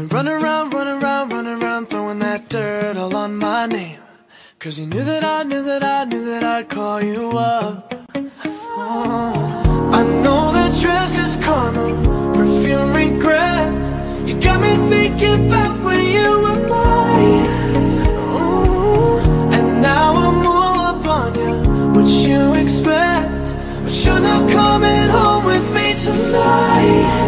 Running around, throwing that dirt all on my name. Cause you knew that I'd call you up. Oh, I know that dress is karma, perfume regret. You got me thinking about when you were mine. Oh, and now I'm all up on you. What you expect? But you're not coming home with me tonight.